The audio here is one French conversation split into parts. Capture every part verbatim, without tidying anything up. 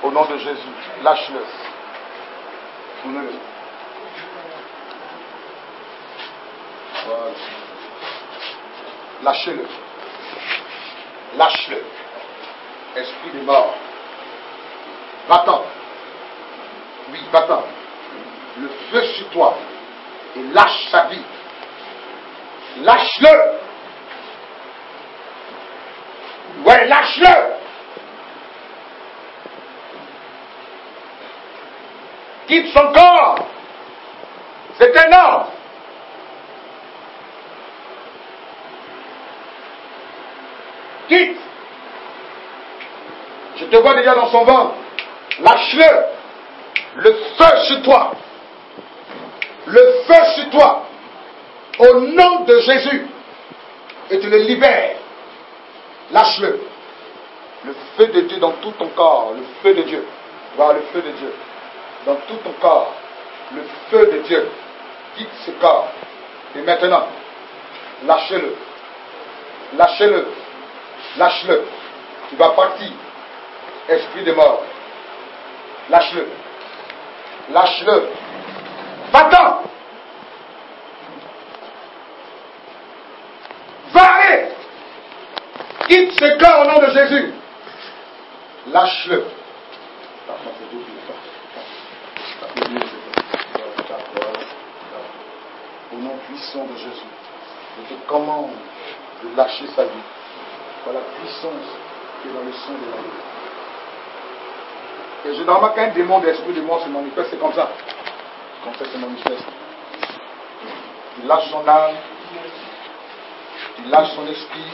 Au nom de Jésus, lâche-le. Tournez-le. Voilà. Lâchez-le. Lâche-le. Esprit des morts. Va-t'en. Oui, va-t'en. Le feu sur toi. Et lâche sa vie. Lâche-le. Ouais, lâche-le. Quitte son corps. C'est un homme. Quitte. Je te vois déjà dans son ventre. Lâche-le. Le feu sur toi. Le feu sur toi. Au nom de Jésus. Et tu le libères. Lâche-le. Le feu de Dieu dans tout ton corps. Le feu de Dieu. Voir le feu de Dieu. Dans tout ton corps. Le feu de Dieu. Quitte ce corps. Et maintenant, lâchez-le. Lâchez-le. Lâche-le. Tu vas partir. Esprit de mort. Lâche-le. Lâche-le. Va-t'en. Va aller. Quitte ce corps au nom de Jésus. Lâche-le. Au nom puissant de Jésus, je te commande de lâcher sa vie. Par la puissance qui est dans le sang de la vie. Et généralement, quand un démon d'esprit de mort se manifeste, c'est comme ça. Comme ça, se manifeste. Tu lâches son âme, tu lâches son esprit,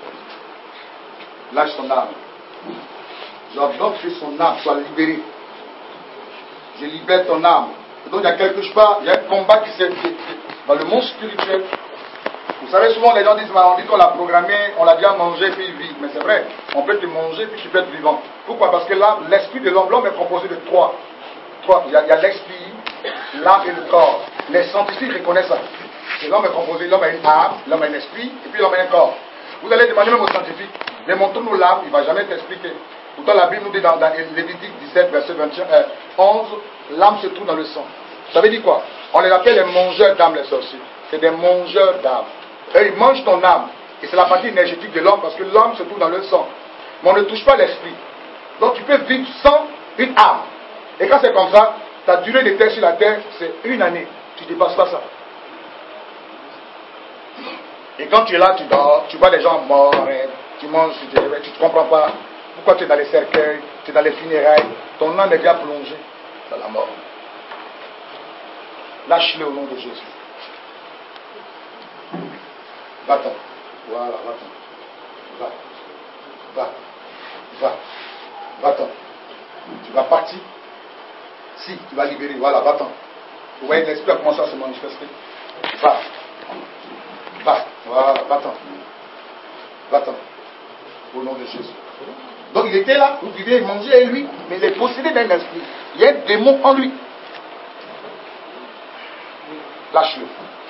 tu lâches son âme. J'ordonne que son âme soit libérée. Je libère ton âme. Et donc, il y a quelque chose, il y a un combat qui s'est fait dans le monde spirituel. Vous savez, souvent les gens disent, on dit qu'on l'a programmé, on l'a déjà mangé, puis il vit. Mais c'est vrai, on peut te manger, puis tu peux être vivant. Pourquoi? Parce que là, l'esprit de l'homme, l'homme est composé de trois. trois. Il y a, il y a l'esprit, l'âme et le corps. Les scientifiques reconnaissent ça. L'homme est composé, l'homme a une âme, l'homme a un esprit, et puis l'homme a un corps. Vous allez demander même aux scientifiques, démontrez-nous l'âme, il ne va jamais t'expliquer. Pourtant, la Bible nous dit dans, dans Lévitique dix-sept, verset vingt et un, euh, onze, l'âme se trouve dans le sang. Ça veut dire quoi? On les appelle les mangeurs d'âme, les sorciers. C'est des mangeurs d'âme. Et ils mangent ton âme. Et c'est la partie énergétique de l'homme, parce que l'âme se trouve dans le sang. Mais on ne touche pas l'esprit. Donc tu peux vivre sans une âme. Et quand c'est comme ça, ta durée de terre sur la terre, c'est une année. Tu ne dépasses pas ça. Et quand tu es là, tu dors, tu vois des gens morts, tu manges, tu te réveilles, tu ne comprends pas. Pourquoi tu es dans les cercueils, tu es dans les funérailles, ton âme est déjà plongée dans la mort. Lâche-le au nom de Jésus. Va-t'en. Voilà, va-t'en. Va. Va. Va. Va-t'en. Tu vas partir. Si, tu vas libérer. Voilà, va-t'en. Vous voyez, l'esprit a commencé à se manifester. Va. Va. Voilà, va-t'en. Va-t'en. Au nom de Jésus. Donc il était là, vous vivez, il mangeait avec lui, mais il est possédé d'un esprit. Il y a un démon en lui. Lâche-le.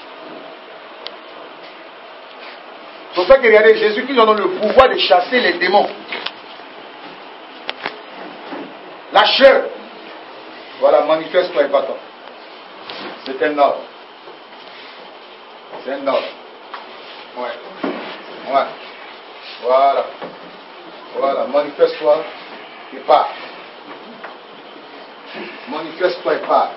C'est pour ça que regardez, Jésus qui donne le pouvoir de chasser les démons. Lâche-le. Voilà, manifeste-toi et va-t'en. C'est un ordre. C'est un ordre. Ouais. Ouais. Voilà. Voilà, manifeste-toi et pars. Manifeste-toi et pars.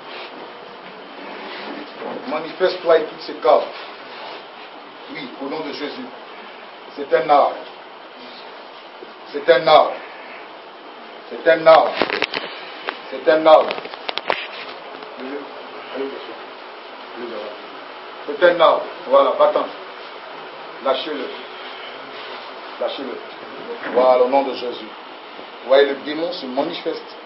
Manifeste-toi et quitte ce corps. Oui, au nom de Jésus. C'est un ordre. C'est un ordre. C'est un ordre. C'est un ordre. C'est un ordre. Voilà, va-t'en. Lâchez-le. Lâchez-le. Voilà, au nom de Jésus. Vous voyez, le démon se manifeste.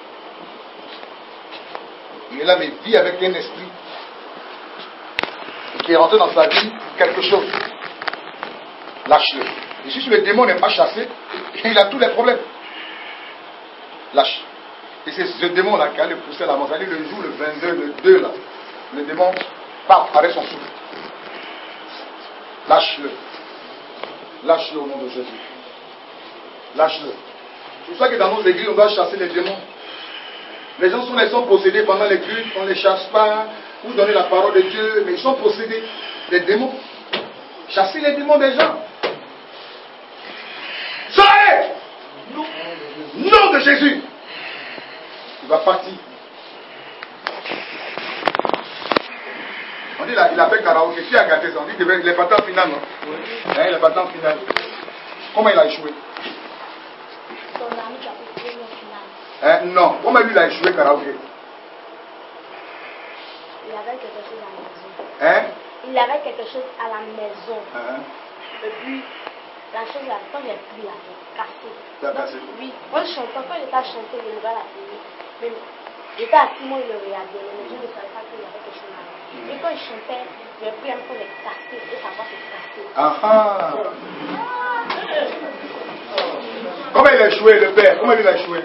Il est là, mais vit avec un esprit qui est rentré dans sa vie quelque chose. Lâche-le. Et si le démon n'est pas chassé, il a tous les problèmes. Lâche. Et c'est ce démon-là qui a le poussé à la mort. C'est-à-dire le jour, le vingt-deux, le deux, là, le démon part avec son souffle. Lâche-le. Lâche-le au nom de Jésus. Lâche-le. C'est pour ça que dans nos églises, on doit chasser les démons. Les gens sont, ils sont possédés pendant les cultes, on ne les chasse pas, ou donner la parole de Dieu, mais ils sont possédés des démons. Chasser les démons des gens. Sortez! Nom de Jésus. Il va partir. On dit là, il a fait karaoké. Qui a gâté ça? On dit qu'il est parti en finale, non? Oui. Hein, il est parti en finale. Comment il a échoué? Son ami qui a fait en finale. Hein? Non. Comment lui il a échoué karaoké? Il avait quelque chose à la maison. Hein? Il avait quelque chose à la maison. Hein? Et puis, la chose là, quand j'ai pris la cassé. Ça a cassé? Oui. Moi, je chantais, quand j'étais à chanter, je regardais la télé. Mais j'étais assis, moi, je le regardais. Mais je ne savais pas qu'il y avait quelque chose là. Et quand je chantais, j'ai pris un peu de cassé. Et sa voix s'est cassée. Ah ah! Comment il a échoué, le père? Comment il a échoué?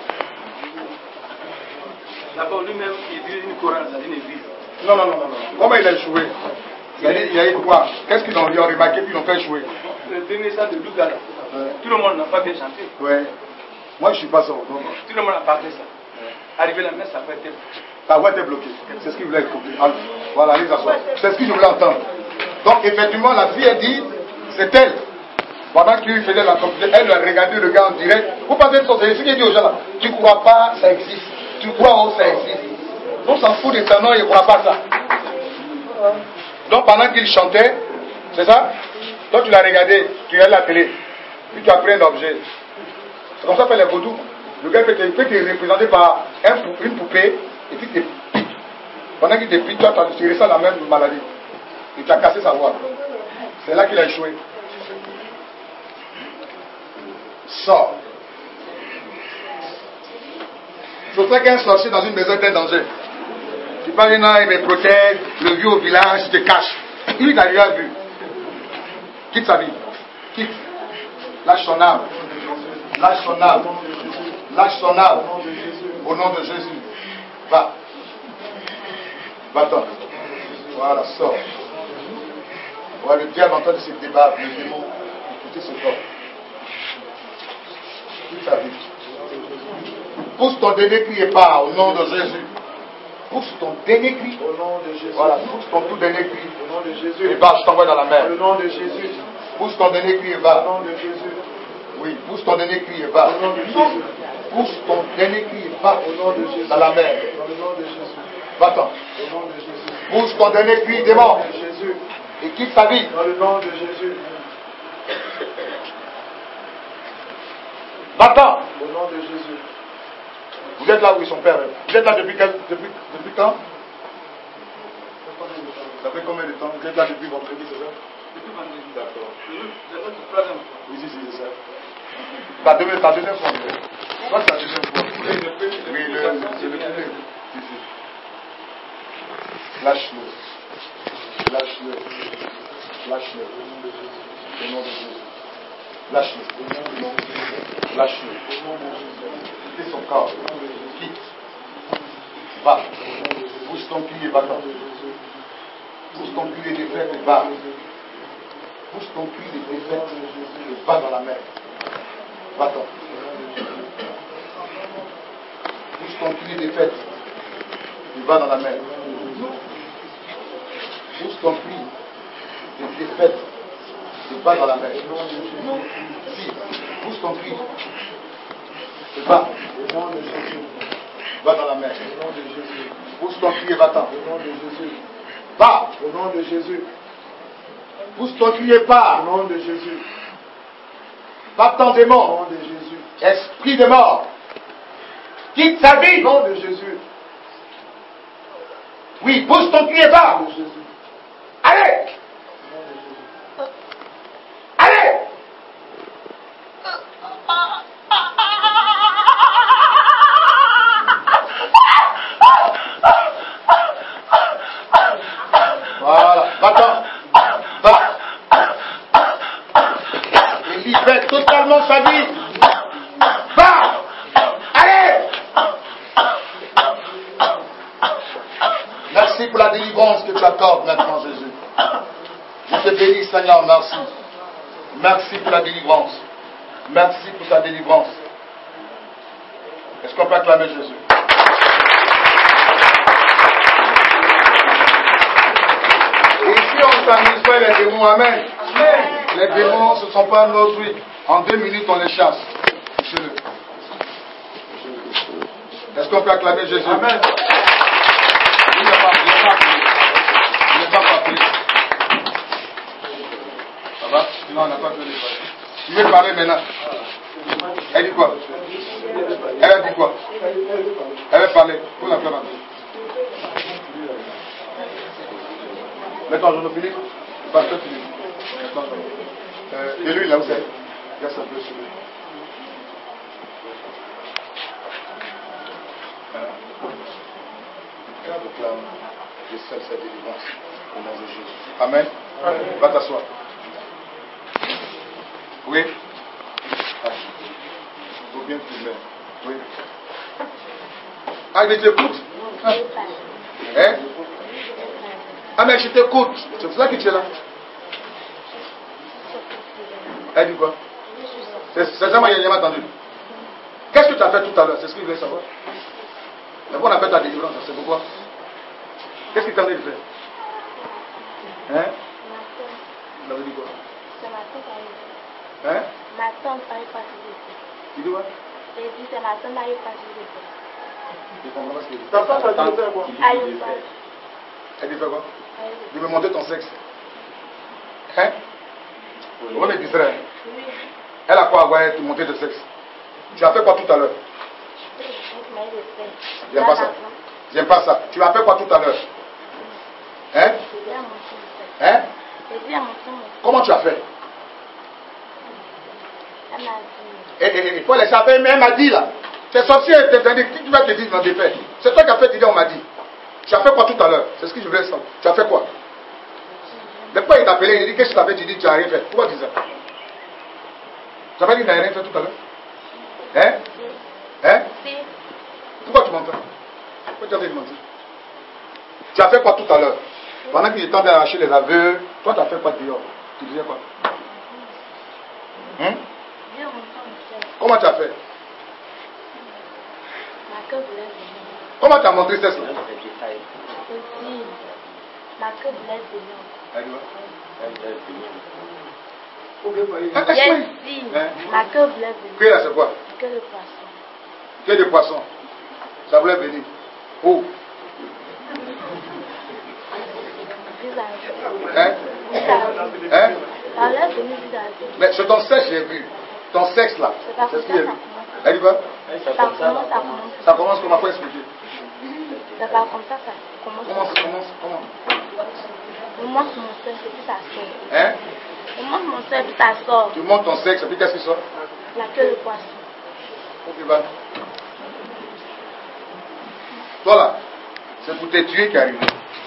D'abord, lui-même, il vit une chorale dans une église. Non, non, non, non. Comment il a échoué? Il a dit, il y a eu quoi? Qu'est-ce qu'ils ont remarqué puis ils l'ont fait échouer? Le dernier chant de Lugala. Ouais. Tout le monde n'a pas bien chanté. Ouais. Moi, je ne suis pas ça. Tout le monde n'a pas fait ça. Arrivé à la messe, ça peut être. Ta voix était bloquée. C'est ce qu'il voulait écouter. Voilà, allez s'asseoir. C'est ce que je voulais entendre. Donc, effectivement, la fille a dit, c'est elle. Pendant qu'il faisait la compétition, elle a regardé le gars en direct. Vous pensez que c'est ce qu'il dit aux gens là. Tu ne crois pas, ça existe. Tu crois, oh, ça existe. On s'en fout de ton nom, il ne croit pas ça. Donc, pendant qu'il chantait, c'est ça? Toi, tu l'as regardé, tu regardes la télé. Puis tu as pris un objet. C'est comme ça fait les vaudous. Le gars peut te, peut te représenter par un, une poupée et puis te pique. Pendant qu'il te pique, toi, tu ressens la même maladie. Et tu as cassé sa voix. C'est là qu'il a échoué. Sors. C'est pour ça qu'un sorcier dans une maison est un danger. Tu parles non, il me protège, le vieux au village, il te cache. Il n'a rien vu. Quitte sa vie. Quitte. Lâche son âme. Lâche son âme. Lâche son âme. Au nom de Jésus. Va. Va-t'en. Voilà, sors. Voilà, le diable entend ce débat, le démon. Écoutez ce corps. Toute sa vie. Pousse ton dernier cri et pars au nom de Jésus. Pousse ton dernier cri. Au nom de Jésus. Voilà, pousse ton tout dernier cri. Au nom de Jésus. Et va, je t'envoie dans la mer. Au nom de Jésus. Pousse ton dernier cri et Au va. nom de Jésus. Oui, pousse ton dernier cri et va. Au nom de Jésus. Pousse ton dernier cri et va. Au nom de Jésus. Dans la mer. Dans le nom de Jésus. Va-t'en. Au nom de Jésus. Pousse ton dernier cri, démon. Au nom de Jésus. Et quitte sa vie. Dans le nom de Jésus. Va-t'en. Au nom de Jésus. Vous êtes là où ils sont pères. Vous êtes là depuis, quel, depuis, depuis quand? Ça fait combien de temps? Vous êtes là depuis vendredi, c'est ça? Depuis vendredi. D'accord. C'est notre troisième fois. Oui, si, si, c'est ça. Ta deuxième, ta deuxième fois. Je crois que c'est ta deuxième fois. Oui, le, c'est le premier. Si, si. Lâche-le. Lâche-le. Lâche-le. Au nom de Jésus. Lâche-le. Lâche-le. Quitte son corps. Quitte. Va. Pousse ton pied et va-t'en. Pousse ton pied et défaite et va. Pousse ton pied et défaite et va dans la mer. Va-t'en. Pousse ton pied et défaite et va dans la mer. Pousse ton pied et défaite et va dans la mer. Si. Pousse ton pied. Et va. Au nom de Jésus. Va dans la mer. Au nom de Jésus. Pousse ton pied et va-t'en. Au nom de Jésus. Va. Au nom de Jésus. Pousse ton pied et pars. Au nom de Jésus. Va-t'en Au démon. nom de Jésus. Esprit de mort. Quitte sa vie. Au nom de Jésus. Oui, pousse ton pied et va. Au nom de Jésus. Allez. Au nom de Jésus. Allez. Voilà, va-t'en. Va. Il libère totalement sa vie. Va. Allez. Merci pour la délivrance que tu accordes maintenant, Jésus. Je te bénis, Seigneur, merci. Merci pour la délivrance. Merci pour ta délivrance. Est-ce qu'on peut acclamer Jésus? Et ici, on s'amuse pas les démons. Amen. Amen. Les démons, ce ne sont pas nos fruits. En deux minutes, on les chasse. Touchez-le. Est-ce qu'on peut acclamer Jésus? Amen. Il n'est pas appelé. Il n'est pas appelé. Ça va? Non, on n'a pas fait les parler. Tu veux parler maintenant? Elle dit quoi? Elle a dit quoi? Elle va parler. Où la faire maintenant? Mets-toi en genou, Philippe. Pasteur Philippe. Euh, et lui, là où c'est? Il y a ça peu sur lui. Et on proclame, je scelle sa délivrance au nom de Jésus. Amen. Amen. Va t'asseoir. Oui. Ah. Il faut bien filmer. Oui. Ah, il t'écoute. Ah. Hein? Ah, mais je t'écoute. C'est pour ça que tu es là. Elle dit quoi? C'est ça, moi, il n'y a jamais entendu. Qu'est-ce que tu as fait tout à l'heure? C'est ce qu'il voulait savoir. D'abord, on a fait ta délivrance. C'est pourquoi? Qu'est-ce que tu as fait? Hein? Tu avais dit quoi? C'est ma tante qui Hein? Ma tante n'arrive pas à se Tu dis quoi? J'ai dit c'est ma tante n'arrive pas à se Je comprends pas ce qu'il dit. Ta tante a dit de faire quoi? Arrive pas. Elle dit faire quoi? De me montrer ton sexe. Hein? On est distrait. Oui. Elle a quoi à voir te montrer ton sexe? Tu as fait quoi tout à l'heure? J'aime pas ça. J'aime pas ça. Tu as fait quoi tout à l'heure? Hein? Hein? Comment tu as fait? Eh, eh, il faut laisser faire, mais elle m'a dit là. C'est sorcier, tu vas te dire dans des faits. C'est toi qui as fait l'idée, on m'a dit. Tu as fait quoi tout à l'heure? C'est ce que je voulais savoir. Tu as fait quoi? Mais pourquoi il t'a appelé? Il dit qu'est-ce que tu as fait? Tu dis tu n'as rien fait. Pourquoi tu dis ça? Tu n'as pas dit que tu n'as rien fait tout à l'heure? Hein? Hein? Pourquoi tu mens? Pourquoi tu as fait de mentir? Tu as fait quoi tout à l'heure? Pendant qu'il est temps d'arracher les aveux, toi tu as fait quoi dehors? Tu disais quoi? Hein? Comment tu as fait? Comment tu as montré ça? Ma queue voulait venir. Yes, si. Ma queue voulait venir. Que là c'est quoi? Que de poisson. Que de poisson. Ça voulait venir. Où? Hein? Hein? Ça voulait venir visage. Mais c'est ton sexe, j'ai vu. Ton sexe là. C'est ce qu'il y a vu. Elle dit quoi? Ça commence, ça commence. Ça commence comment? Faut expliquer. Ça va comme ça, ça commence. Comment ça commence? Comment? Je monte mon sexe et puis ça sort. Hein? Je monte mon sexe et puis ça sort. Tu montes ton sexe et puis qu'est-ce qui sort? La queue de poisson. Ok, va. Toi là, c'est pour te tuer qui est arrivé.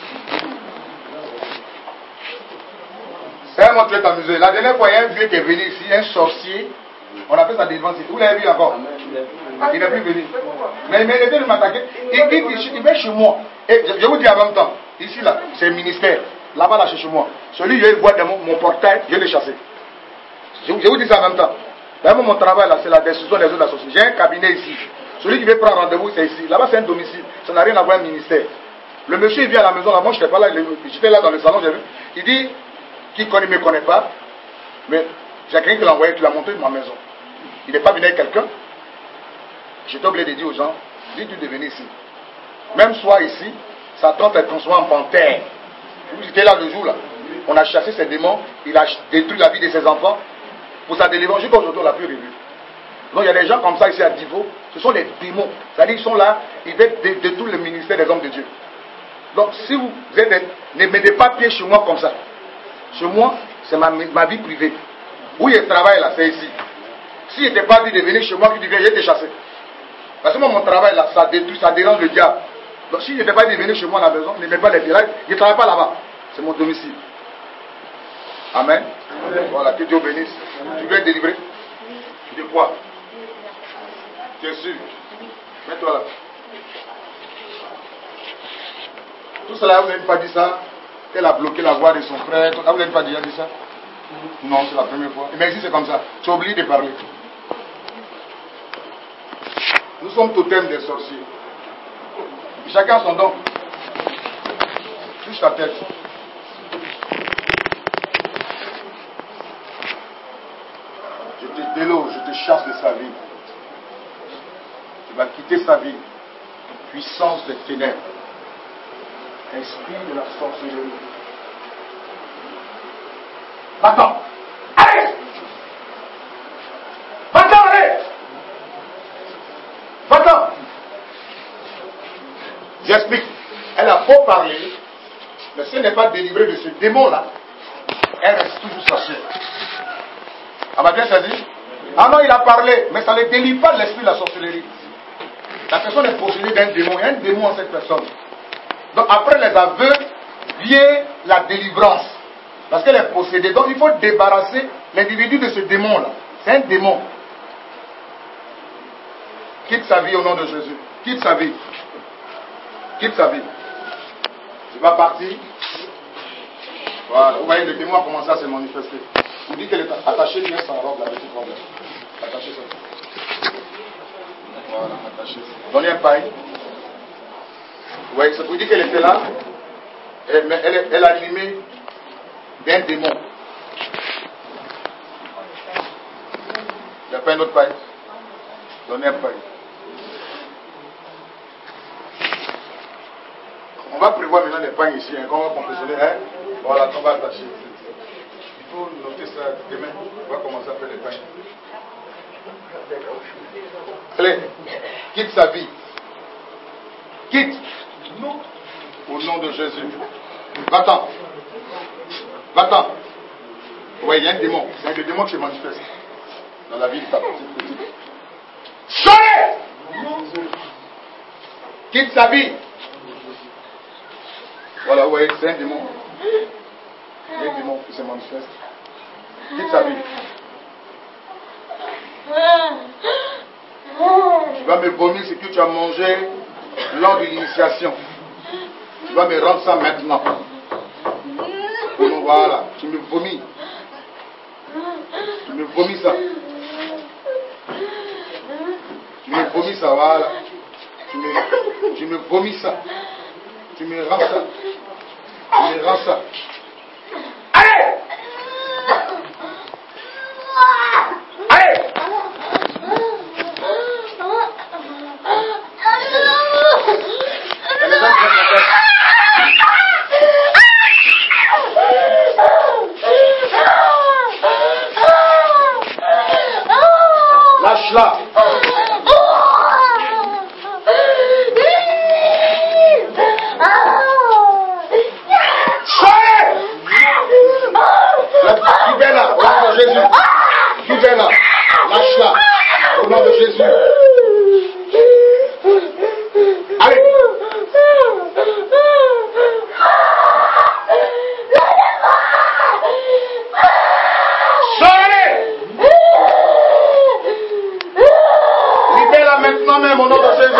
C'est moi tu veux t'amuser. La dernière fois, il y a un vieux qui est venu ici, un sorcier. On a fait sa défense. Vous l'avez vu encore? Il n'est plus venu. Mais il méritait de m'attaquer. Il, il, il, il vient chez moi. Et je, je vous dis en même temps, ici là, c'est le ministère. Là-bas, là, c'est chez moi. Celui, je vais voir dans mon, mon portail, je vais le chasser. Je, je vous dis ça en même temps. D'ailleurs, mon travail là, c'est la décision des autres associés. J'ai un cabinet ici. Celui qui veut prendre rendez-vous, c'est ici. Là-bas, c'est un domicile. Ça n'a rien à voir avec un ministère. Le monsieur, il vient à la maison. Là, moi, je n'étais pas là. J'étais là dans le salon, j'ai vu. Il dit qu'il ne me connaît pas. Mais j'ai quelqu'un qui l'a envoyé, qui l'a monté ma maison. Il n'est pas venu avec quelqu'un. J'étais obligé de dire aux gens, dites-lui de venir ici. Même soit ici, sa tante est transformée en panthère. Vous étiez là le jour là. On a chassé ses démons, il a détruit la vie de ses enfants. Pour sa délivrance, jusqu'à aujourd'hui, on l'a plus revu. Donc il y a des gens comme ça ici à Divo, ce sont les démons. C'est-à-dire qu'ils sont là, ils veulent détruire le ministère des hommes de Dieu. Donc si vous êtes, ne mettez pas pied chez moi comme ça. Chez moi, c'est ma, ma vie privée. Où je travaille là, c'est ici. Si je n'étais pas dit de venir chez moi, je vais te chasser. Parce que moi, mon travail là, ça détruit, ça dérange le diable. Donc si je n'étais pas dit de venir chez moi à la maison, ne mets pas les pieds là, je ne travaille pas là-bas. C'est mon domicile. Amen. Amen. Voilà, que Dieu bénisse. Tu veux être délivré? De quoi? Tu es sûr? Mets-toi là. Tout cela, vous n'avez pas dit ça? Elle a bloqué la voix de son frère. Vous n'avez pas déjà dit ça? Non, c'est la première fois. Mais ici, c'est comme ça. Tu es obligé de parler. Nous sommes totem des sorciers. Chacun son don. Touche ta tête. Je te déloge, je te chasse de sa vie. Tu vas quitter sa vie. Puissance des ténèbres. Esprit de la sorcellerie. Va-t'en. Allez! Va-t'en, allez! Va-t'en! J'explique. Elle a beau parler, mais si elle n'est pas délivrée de ce démon-là, elle reste toujours sa chair. On m'a bien saisi? Ah non, il a parlé, mais ça ne délivre pas de l'esprit de la sorcellerie. La personne est possédée d'un démon. Il y a un démon en cette personne. Donc après les aveux, vient la délivrance. Parce qu'elle est possédée. Donc il faut débarrasser l'individu de ce démon-là. C'est un démon. Quitte sa vie au nom de Jésus. Quitte sa vie. Quitte sa vie. Tu vas partir. Voilà. Vous voyez, le démon a commencé à se manifester. Vous dites qu'elle est attachée bien sa robe, la petite robe. Attachez ça. Voilà, attachez ça. Donnez un paille. Vous voyez, ça vous dit qu'elle était là. Elle, mais elle, elle a animé d'un démon. Il n'y a pas un autre paille. Donnez un paille. On va prévoir maintenant les pailles ici, hein, qu'on va confectionner. Hein? Voilà, on va attacher. Il faut noter ça demain. On va commencer à faire les pailles. Allez, quitte sa vie. Quitte. Non. Au nom de Jésus. Va-t'en. Va-t'en. Oui, il y a un démon. C'est un démon qui se manifeste dans la vie de ta petite petite. Chorez! Quitte sa vie. Voilà, vous voyez, c'est un démon. Il y a un démon qui se manifeste. Quitte sa vie. Tu vas me vomir ce que tu as mangé lors de l'initiation. Tu vas me rendre ça maintenant. Voilà, tu me vomis. Tu me vomis ça. Tu me vomis ça, voilà. Tu me, tu me vomis ça. Tu me rends ça. Tu me rends ça. Allez! Allez! Lâche-la. Libère-la au nom de Jésus. Libère-la. Lâche-la au nom de Jésus. Allez. Maintenant même au nom de Jésus.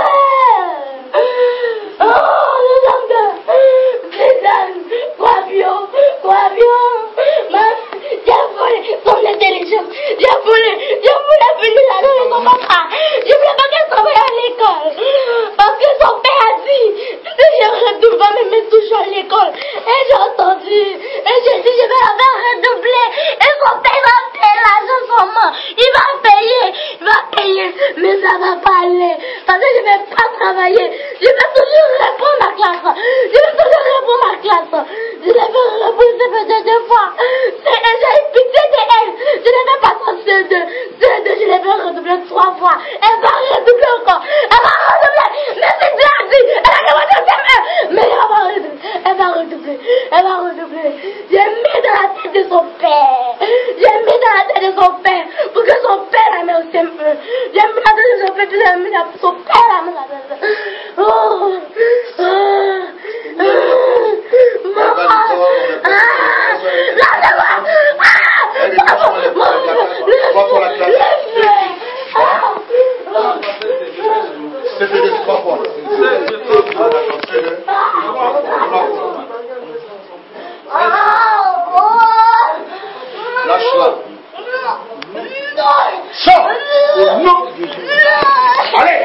Son intelligence, j'ai voulu, j'ai voulu venir là dans son papa. Je voulais pas qu'elle travaille à l'école. Parce que son père a dit que je redouble me mettre toujours à l'école. Et j'ai entendu. Et j'ai dit je vais la faire redoubler. Et son père va payer l'argent seulement. Il va payer. Il va payer. Mais ça va pas aller. Parce que je vais pas travailler. Je vais toujours répondre à ma classe. Je vais toujours répondre à ma classe. Je l'ai fait repousser peut-être deux fois. Et j'ai eu pitié de elle. Je l'ai fait passer en C deux. C deux, je l'ai fait redoubler trois fois. Elle va redoubler encore. Elle va redoubler. Mais c'est Dieu a dit. Elle a demandé au C M E. Mais elle va redoubler. Elle va redoubler. Elle va redoubler. J'ai mis dans la tête de son père. J'ai mis dans la tête de son père. Pour que son père la mette au C M E. J'ai mis dans la tête de son père. Puis j'ai mis dans son père la mette dans la tête. Oh. Oh. Maman. C'était de trois fois. Lâche-la. Sors. Non. Allez.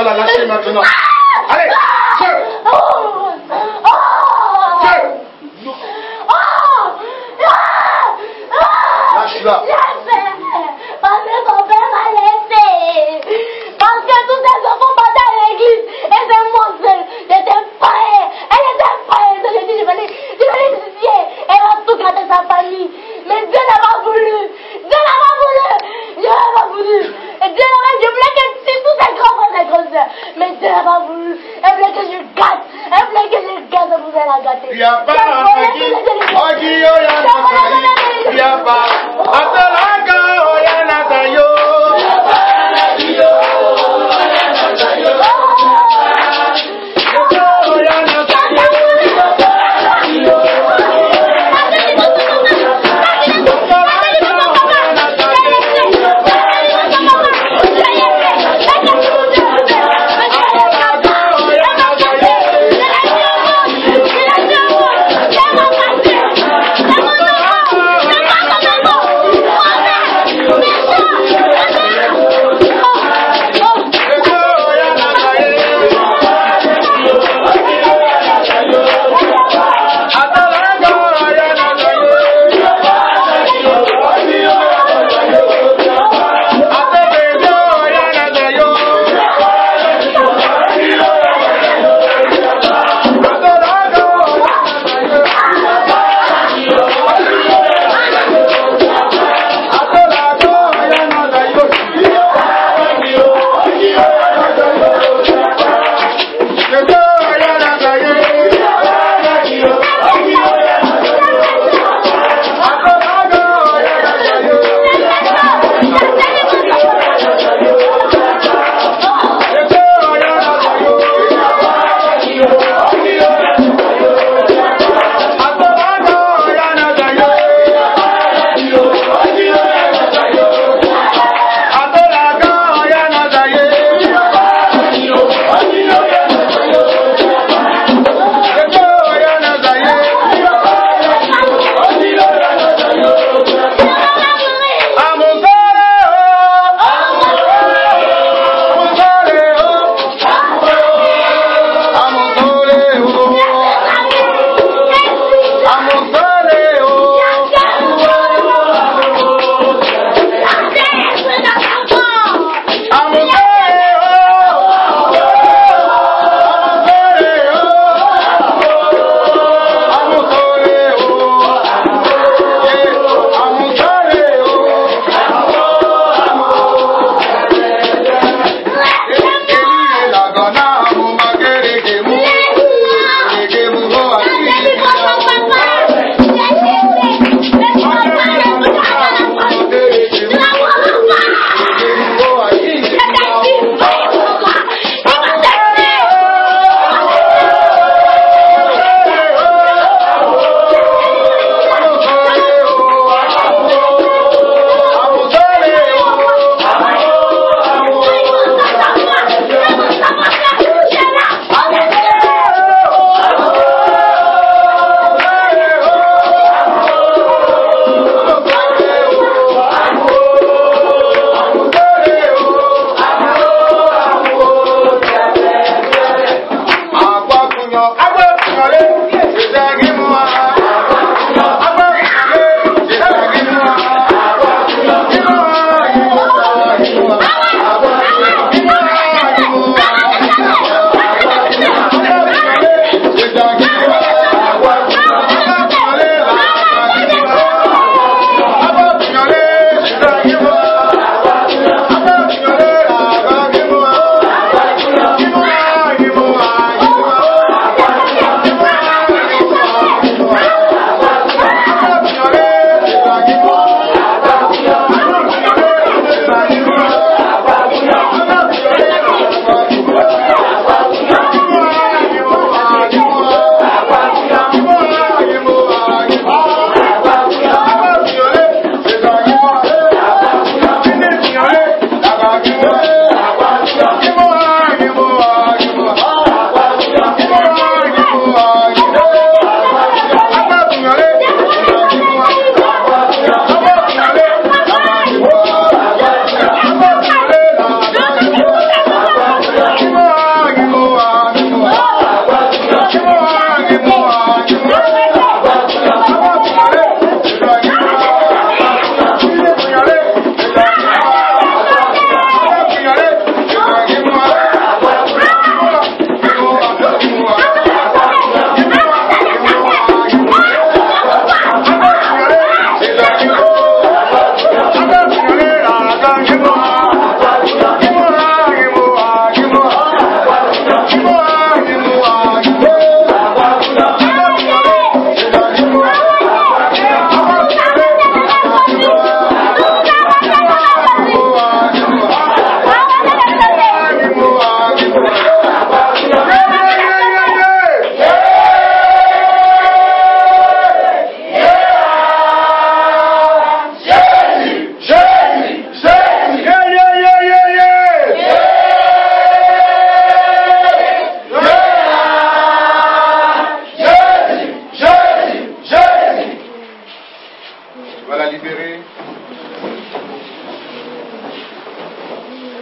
dois la lâcher maintenant. Allez, feu! Feu! Lâche-la. Parce que ton père m'a laissé. Parce que tous ces enfants partaient à l'église. Et c'est mon seul. J'étais prêt. Elle était prête. Je dis, je vais l'étudier. Elle va tout gâter sa famille. Mais Dieu n'a pas voulu. Dieu n'a pas voulu. Dieu n'a pas voulu. Et Dieu n'a pas voulu. Je voulais que tu tous ces grands frères et grandes sœurs. Mais Dieu n'a pas voulu. Elle voulait que je gâte. Elle voulait que je gâte. Elle voulait la gâter. Il n'y a pas il n'y a pas. Atalanga, Oyana Tayo.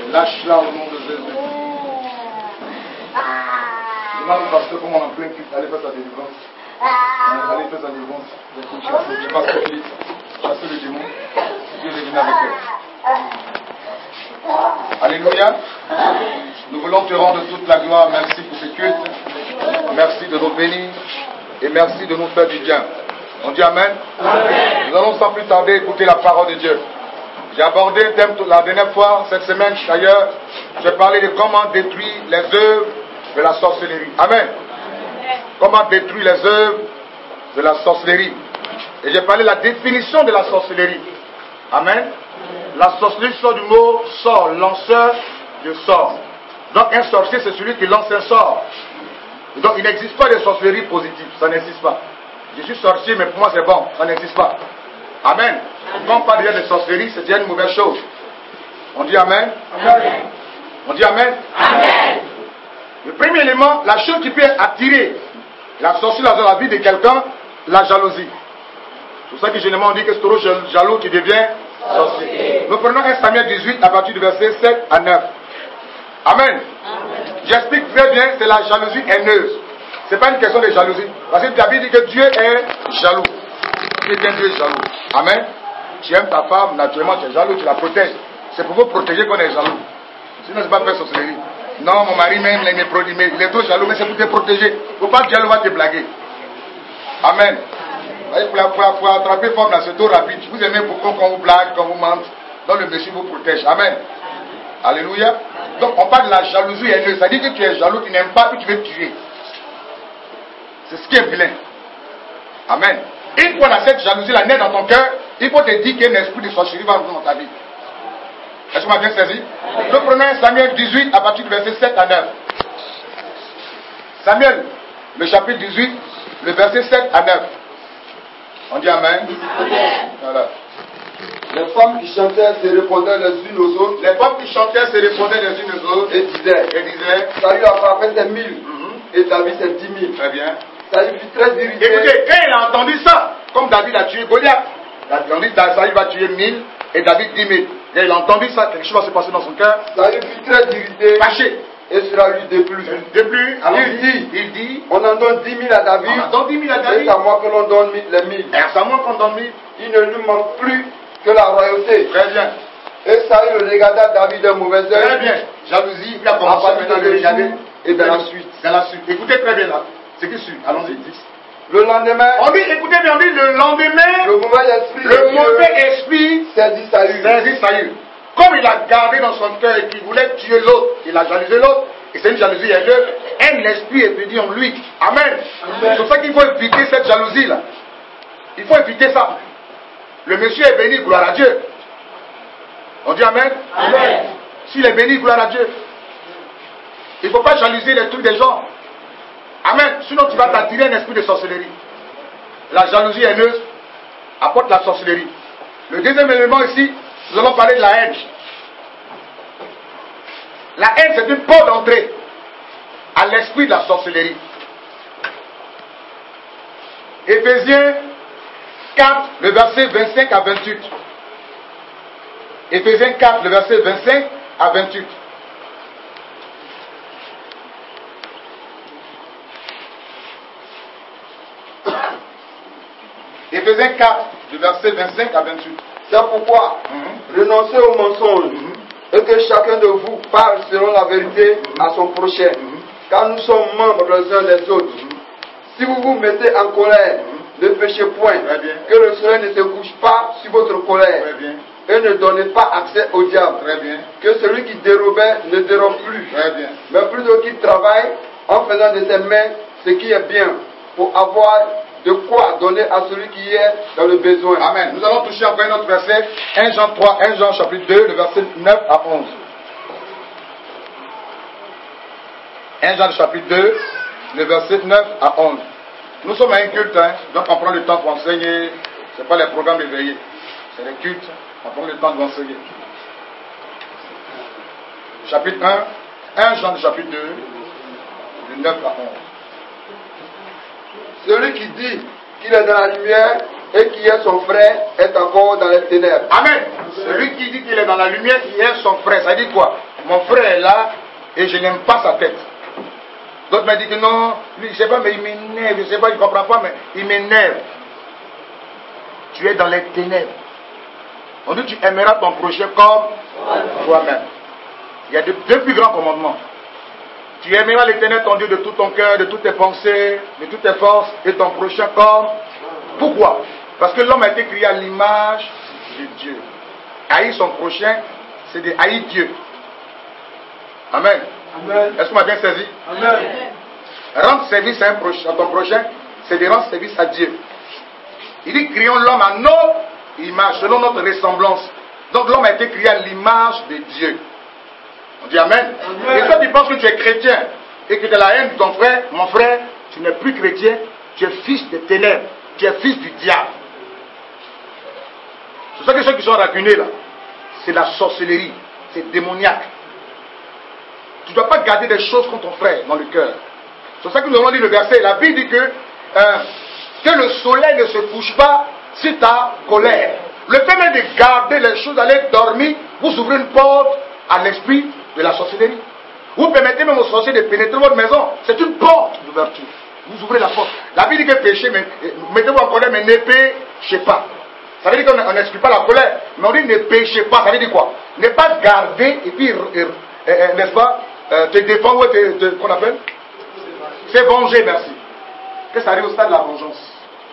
Lâche-la au nom de Jésus. Demande au pasteur comment on en plein culte. Allez faire sa délivrance. Allez faire sa délivrance. Je passe le fils. Chasser le démon. Dieu est venu avec elle. Alléluia. Nous voulons te rendre toute la gloire. Merci pour ce culte. Merci de nous bénir. Et merci de nous faire du bien. On dit Amen. Amen. Nous allons sans plus tarder écouter la parole de Dieu. J'ai abordé un thème la dernière fois, cette semaine d'ailleurs. J'ai parlé de comment détruire les œuvres de la sorcellerie. Amen. Amen. Comment détruire les œuvres de la sorcellerie. Et j'ai parlé de la définition de la sorcellerie. Amen. La sorcellerie sort du mot sort, lanceur de sort. Donc un sorcier c'est celui qui lance un sort. Donc il n'existe pas de sorcellerie positive, ça n'existe pas. Je suis sorcier mais pour moi c'est bon, ça n'existe pas. Amen. Quand on parle déjà de sorcellerie, c'est déjà une mauvaise chose. On dit Amen. Amen. On dit Amen. Amen. Le premier élément, la chose qui peut attirer la sorcellerie dans la vie de quelqu'un, la jalousie. C'est pour ça que généralement on dit que c'est trop jaloux qui devient sorcier. Nous prenons un Samuel dix-huit à partir du verset sept à neuf. Amen. Amen. J'explique très bien, c'est la jalousie haineuse. Ce n'est pas une question de jalousie. Parce que David dit que Dieu est jaloux. Quelqu'un Dieu est jaloux. Amen. Tu aimes ta femme, naturellement tu es jaloux, tu la protèges. C'est pour vous protéger qu'on est jaloux. Sinon, c'est pas faire sorcellerie. Non, mon mari même, il est, mais il est trop jaloux, mais c'est pour te protéger. Il ne faut pas que Dieu va te blaguer. Amen. Pour, pour, pour attraper femme là, c'est trop rapide. Vous aimez beaucoup qu'on vous blague, qu'on vous mente. Donc le monsieur vous protège. Amen. Alléluia. Donc on parle de la jalousie haineuse. Ça dit que tu es jaloux, tu n'aimes pas, puis tu veux tuer. C'est ce qui est vilain. Amen. Une fois dans cette jalousie-là naît dans ton cœur, il faut te dire qu'un esprit de sorcellerie va entrer dans ta vie. Est-ce que vous m'avez bien saisi? Nous prenons Samuel dix-huit à partir du verset sept à neuf. Samuel, le chapitre dix-huit, le verset sept à neuf. On dit Amen. Amen. Voilà. Les femmes qui chantaient se répondaient les unes aux autres. Les femmes qui chantaient se répondaient les unes aux autres. Et disaient, et disaient Saül a frappé ses mille. Mm-hmm. Et David ses dix mille. Très bien. Saül fut très irrité. Écoutez, quand il a entendu ça, comme David a tué Goliath, il a dit Saül va tuer mille et David dix mille. Quand il a entendu ça, quelque chose va se passer dans son cœur. Saül fut très irrité. Fâché. Et cela lui déplut. Déplut. Il dit, il dit, on en donne dix mille à David. On en donne dix mille à David. Et c'est à moi que l'on donne les mille. Et c'est à moi qu'on donne mille. Il ne lui manque plus que la royauté. Très bien. Et Saül regarda David d'un mauvais œil. Très bien. Jalousie, il a commencé maintenant à le regarder. Et dans la suite. Dans la suite. Écoutez très bien là. C'est qui suit? Allons-y. Le lendemain. On dit, écoutez bien, on dit le lendemain. Le mauvais esprit. Le mauvais esprit saisit Saül. Saisit Saül. Comme il a gardé dans son cœur et qu'il voulait tuer l'autre, il a jalousé l'autre. Et c'est une jalousie haineuse. Un esprit est pédé en lui. Amen. C'est pour ça qu'il faut éviter cette jalousie là. Il faut éviter ça. Le monsieur est béni, gloire à Dieu. On dit Amen. Amen. S'il est béni, gloire à Dieu. Il ne faut pas jalouser les trucs des gens. Amen. Sinon tu vas t'attirer un esprit de sorcellerie. La jalousie haineuse apporte la sorcellerie. Le deuxième élément ici, nous allons parler de la haine. La haine, c'est une porte d'entrée à l'esprit de la sorcellerie. Éphésiens quatre, le verset vingt-cinq à vingt-huit. Éphésiens quatre, le verset vingt-cinq à vingt-huit. Éphésiens quatre, le verset vingt-cinq à vingt-huit. C'est pourquoi mm-hmm. renoncez au mensonge mm-hmm. et que chacun de vous parle selon la vérité mm-hmm. à son prochain. Mm-hmm. Car nous sommes membres les uns des autres. Mm-hmm. Si vous vous mettez en colère, mm-hmm. ne péchez point. Que le soleil ne se couche pas sur votre colère. Et ne donnez pas accès au diable. Très bien. Que celui qui dérobait ne dérobe plus. Très bien. Mais plutôt qu'il travaille en faisant de ses mains ce qui est bien pour avoir de quoi donner à celui qui est dans le besoin. Amen. Nous allons toucher encore un autre verset. un Jean trois, un Jean chapitre deux, le verset neuf à onze. un Jean chapitre deux, le verset neuf à onze. Nous sommes à un culte, hein, donc on prend le temps pour enseigner. Ce n'est pas les programmes éveillés, c'est les cultes. On prend le temps de enseigner. Chapitre un, un Jean chapitre deux, le neuf à onze. Celui qui dit qu'il est dans la lumière et qui est son frère est encore dans les ténèbres. Amen. Celui qui dit qu'il est dans la lumière, qui est son frère, ça dit quoi? mon frère est là et je n'aime pas sa tête. D'autres m'ont dit que non, lui, je ne sais pas, mais il m'énerve, je ne sais pas, je ne comprends pas, mais il m'énerve. Tu es dans les ténèbres. On dit tu aimeras ton prochain comme toi-même. Il y a deux, deux plus grands commandements. Tu aimeras l'Éternel ton Dieu de tout ton cœur, de toutes tes pensées, de toutes tes forces, et ton prochain comme. Pourquoi? Parce que l'homme a été créé à l'image de Dieu. Haïr son prochain, c'est de haïr Dieu. Amen. Amen. Est-ce qu'on m'a bien saisi? Amen. Rendre service à, un prochain, à ton prochain, c'est de rendre service à Dieu. Il dit créons l'homme à notre image, selon notre ressemblance. Donc l'homme a été créé à l'image de Dieu. On dit Amen. Amen. Et toi tu penses que tu es chrétien et que tu as la haine de ton frère, mon frère, tu n'es plus chrétien, tu es fils des ténèbres, tu es fils du diable. C'est ça que ceux qui sont rancunés là, c'est la sorcellerie, c'est démoniaque. Tu ne dois pas garder des choses contre ton frère dans le cœur. C'est ça que nous avons dit le verset. La Bible dit que, euh, que le soleil ne se couche pas sur ta colère. Le fait même de garder les choses, d'aller dormir, vous ouvrez une porte à l'esprit de la sorcellerie. Vous permettez même aux sorciers de pénétrer votre maison. C'est une porte d'ouverture. Vous ouvrez la porte. La Bible dit que péchez, mais mettez-vous en colère, mais ne péchez pas. Ça veut dire qu'on n'exclut pas la colère, mais on dit ne péchez pas. Ça veut dire quoi? Ne pas garder et puis, euh, euh, n'est-ce pas, euh, te défendre, te, te, qu'on appelle? C'est venger, merci. Que ça arrive au stade de la vengeance.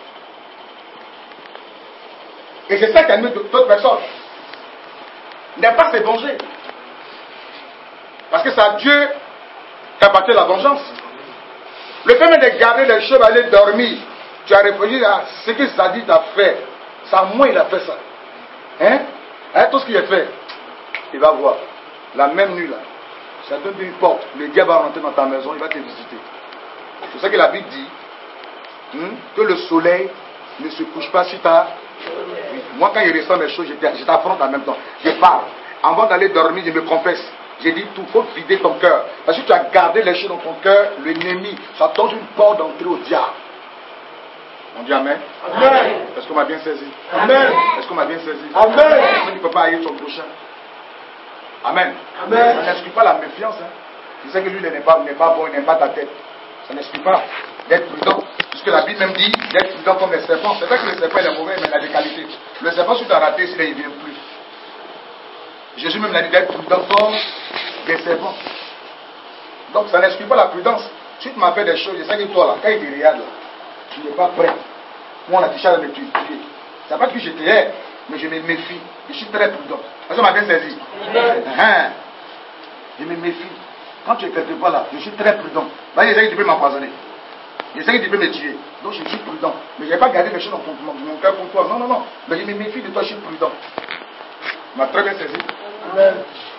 Et c'est ça qui anime d'autres personnes. Ne pas se venger. Parce que c'est à Dieu qu'appartient la vengeance. Le fait même de garder les choses, aller dormir, tu as réfléchi à ce que Zadit a fait. C'est à moi il a fait ça. Hein? Hein? Tout ce qu'il a fait, il va voir. La même nuit là, ça donne une porte. Le diable va rentrer dans ta maison, il va te visiter. C'est ça que la Bible dit. Hein? Que le soleil ne se couche pas sur ta. Moi quand il ressent mes choses, je t'affronte en même temps. Je parle. Avant d'aller dormir, je me confesse. J'ai dit tout, il faut vider ton cœur. Parce que tu as gardé les choses dans ton cœur, l'ennemi, ça donne une porte d'entrée au diable. On dit Amen. Amen. Est-ce qu'on m'a bien saisi? Amen. Est-ce qu'on m'a bien saisi? Amen. Est-ce qu'on ne peut pas haïr son prochain? Amen. Amen. Ça n'exclut pas la méfiance. Hein. Tu sais que lui n'est pas, n'est pas bon, il n'aime pas ta tête. Ça n'exclut pas d'être prudent. Puisque la Bible même dit d'être prudent comme les serpents. C'est vrai que le serpent est mauvais, mais il a des qualités. Le serpent, si tu as raté, il ne vient plus. Jésus même l'a dit d'être prudent comme des serpents. Donc ça n'exclut pas la prudence. Si tu m'as fait des choses, je sais que toi là, quand il te regarde là, tu n'es pas prêt. Moi on a touché à me tuer. Ça ne veut pas que je te hais, mais je me méfie. Je suis très prudent. Ça m'a bien saisi. Hein? Je me méfie. Quand tu es quelque part là, je suis très prudent. Là, il y a que tu peux m'empoisonner. Il y a que tu peux me tuer. Donc je suis prudent. Mais je n'ai pas gardé les choses dans mon, mon cœur pour toi. Non, non, non. Mais je me méfie de toi, je suis prudent. Tu m'as très bien saisi. Amen.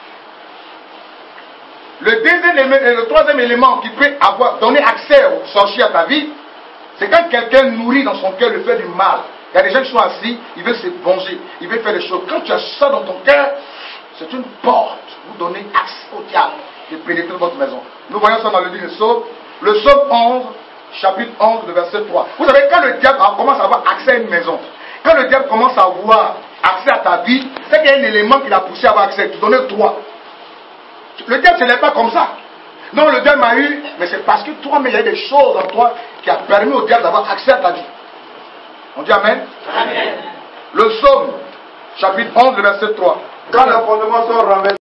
Le deuxième et le troisième élément qui peut avoir donné accès au sorcier à ta vie, c'est quand quelqu'un nourrit dans son cœur le fait du mal. Il y a des gens qui sont assis, ils veulent se venger, ils veulent faire des choses. Quand tu as ça dans ton cœur, c'est une porte. Vous donnez accès au diable de pénétrer votre maison. Nous voyons ça dans le livre de Psaume, le Psaume onze, chapitre onze, le verset trois. Vous savez, quand le diable commence à avoir accès à une maison, quand le diable commence à avoir accès à ta vie, c'est qu'il y a un élément qui l'a poussé à avoir accès. Tu donnais trois. Le diable, ce n'est pas comme ça. Non, le diable m'a eu, mais c'est parce que toi, mais il y a des choses en toi qui a permis au diable d'avoir accès à ta vie. On dit Amen. Amen. Le Psaume, chapitre onze, verset trois. Quand les fondements sont renversés,